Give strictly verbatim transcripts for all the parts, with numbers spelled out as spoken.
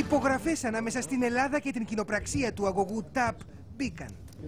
υπογραφές ανάμεσα στην Ελλάδα και την κοινοπραξία του αγωγού ΤΑΠ μπήκαν.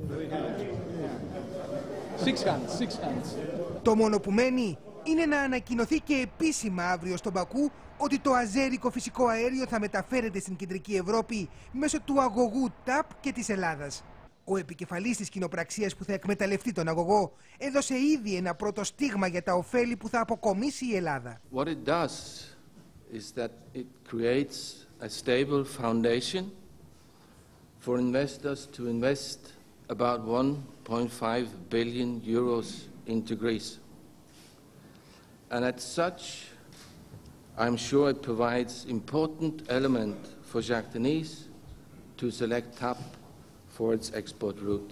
Six hands, six hands. Το μόνο που μένει είναι να ανακοινωθεί και επίσημα αύριο στον Μπακού ότι το αζέρικο φυσικό αέριο θα μεταφέρεται στην κεντρική Ευρώπη μέσω του αγωγού ΤΑΠ και της Ελλάδας. Ο επικεφαλής της κοινοπραξίας που θα εκμεταλλευτεί τον αγωγό έδωσε ήδη ένα πρώτο στίγμα για τα ωφέλη που θα αποκομίσει η Ελλάδα. What it does is that it creates a stable foundation for investors to invest about one point five billion euros into Greece. And as such, I'm sure it provides important element for Jacques Denis to select TAP for its export route.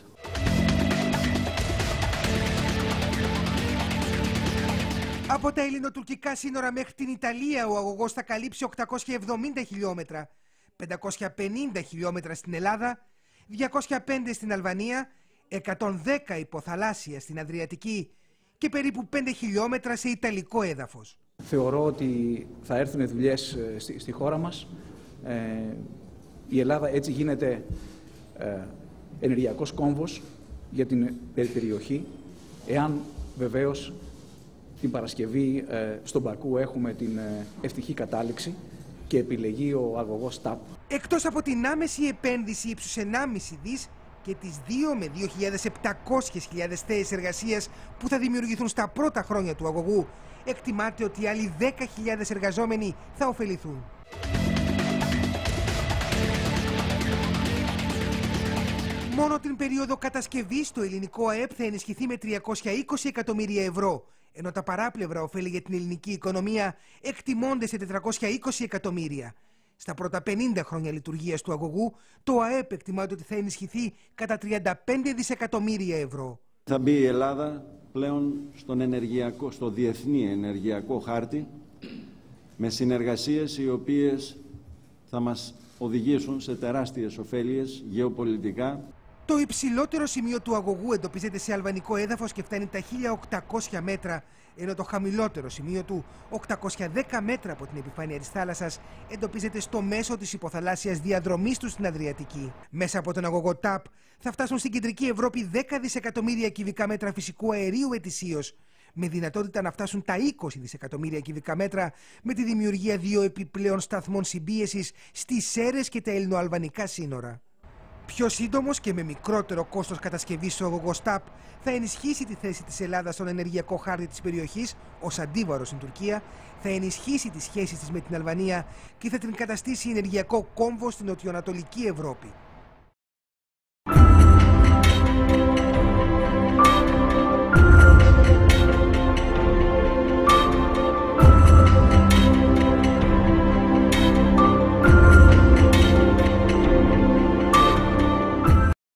Από τα ελληνοτουρκικά σύνορα μέχρι την Ιταλία ο αγωγός θα καλύψει οκτακόσια εβδομήντα χιλιόμετρα, πεντακόσια πενήντα χιλιόμετρα στην Ελλάδα, διακόσια πέντε στην Αλβανία, εκατόν δέκα υποθαλάσσια στην Αδριατική και περίπου πέντε χιλιόμετρα σε ιταλικό έδαφος. Θεωρώ ότι θα έρθουν δουλειές στη, στη χώρα μας. Ε, η Ελλάδα έτσι γίνεται ε, ενεργειακός κόμβος για την περιοχή, εάν βεβαίως την Παρασκευή ε, στον Μπακού έχουμε την ε, ευτυχή κατάληξη και επιλεγεί ο αγωγός ΤΑΠ. Εκτός από την άμεση επένδυση ύψους ενάμιση δις και τις δύο με δύο χιλιάδες επτακόσιες θέσεις εργασίας που θα δημιουργηθούν στα πρώτα χρόνια του αγωγού, εκτιμάται ότι άλλοι δέκα χιλιάδες εργαζόμενοι θα ωφεληθούν. Μόνο την περίοδο κατασκευής το ελληνικό ΑΕΠ θα ενισχυθεί με τριακόσια είκοσι εκατομμύρια ευρώ, ενώ τα παράπλευρα ωφέλη για την ελληνική οικονομία εκτιμώνται σε τετρακόσια είκοσι εκατομμύρια. Στα πρώτα πενήντα χρόνια λειτουργίας του αγωγού, το ΑΕΠ εκτιμάται ότι θα ενισχυθεί κατά τριάντα πέντε δισεκατομμύρια ευρώ. Θα μπει η Ελλάδα πλέον στον ενεργειακό, στο διεθνή ενεργειακό χάρτη, με συνεργασίες οι οποίες θα μας οδηγήσουν σε τεράστιες ωφέλειες γεωπολιτικά. Το υψηλότερο σημείο του αγωγού εντοπίζεται σε αλβανικό έδαφος και φτάνει τα χίλια οκτακόσια μέτρα, ενώ το χαμηλότερο σημείο του, οκτακόσια δέκα μέτρα από την επιφάνεια της θάλασσας, εντοπίζεται στο μέσο της υποθαλάσσιας διαδρομής του στην Αδριατική. Μέσα από τον αγωγό ΤΑΠ θα φτάσουν στην κεντρική Ευρώπη δέκα δισεκατομμύρια κυβικά μέτρα φυσικού αερίου ετησίως, με δυνατότητα να φτάσουν τα είκοσι δισεκατομμύρια κυβικά μέτρα με τη δημιουργία δύο επιπλέον σταθμών συμπίεσης στις Σέρρες και τα ελληνοαλβανικά σύνορα. Πιο σύντομος και με μικρότερο κόστος κατασκευής ο αγωγός ΤΑΠ θα ενισχύσει τη θέση της Ελλάδας στον ενεργειακό χάρτη της περιοχής ως αντίβαρο στην Τουρκία, θα ενισχύσει τις σχέσεις της με την Αλβανία και θα την καταστήσει ενεργειακό κόμβο στην νοτιοανατολική Ευρώπη.